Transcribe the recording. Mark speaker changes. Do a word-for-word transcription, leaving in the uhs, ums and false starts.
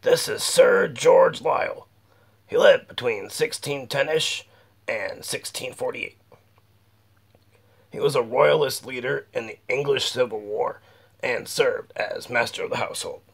Speaker 1: This is Sir George Lisle. He lived between sixteen ten-ish and sixteen forty-eight. He was a royalist leader in the English Civil War and served as master of the household.